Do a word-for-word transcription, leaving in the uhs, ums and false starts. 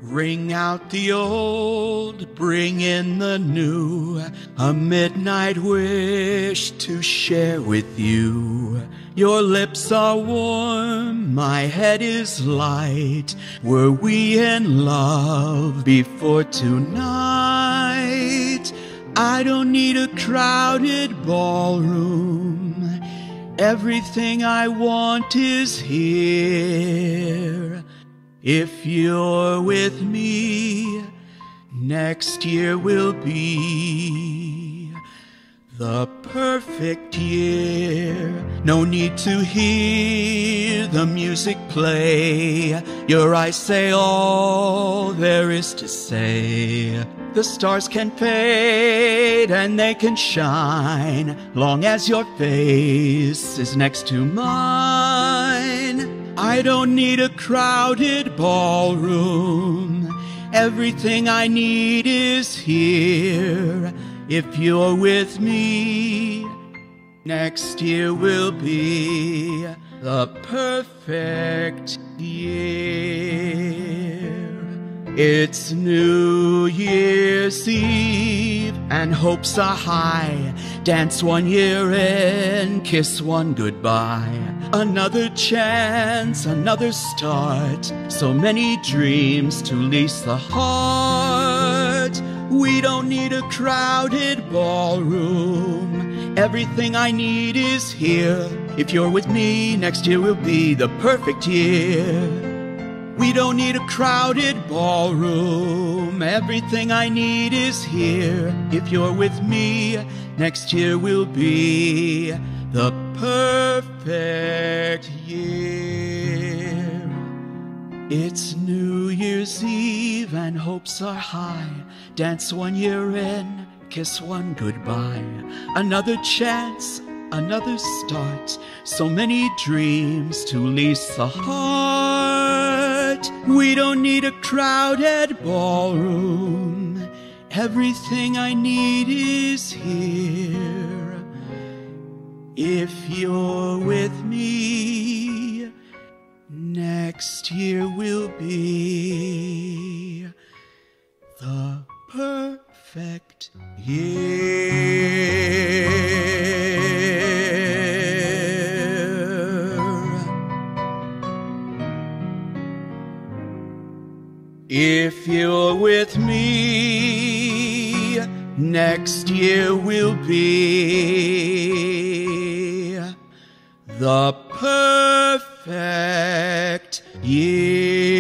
Ring out the old, bring in the new, a midnight wish to share with you. Your lips are warm, my head is light. Were we in love before tonight? I don't need a crowded ballroom. Everything I want is here. If you're with me, next year will be the perfect year. No need to hear the music play. Your eyes say all there is to say. The stars can fade and they can shine, long as your face is next to mine. I don't need a crowded ballroom. Everything I need is here. If you're with me, next year will be the perfect year. It's New Year's Eve and hopes are high. Dance one year in, kiss one goodbye. Another chance, another start. So many dreams to lease the heart. We don't need a crowded ballroom. Everything I need is here. If you're with me, next year will be the perfect year. We don't need a crowded ballroom. Everything I need is here. If you're with me, next year will be the perfect year. It's New Year's Eve and hopes are high. Dance one year in, kiss one goodbye. Another chance, another start. So many dreams to lease the heart. We don't need a crowded ballroom. Everything I need is here. If you're with me, next year will be the perfect year. If you're with me, next year will be the perfect year.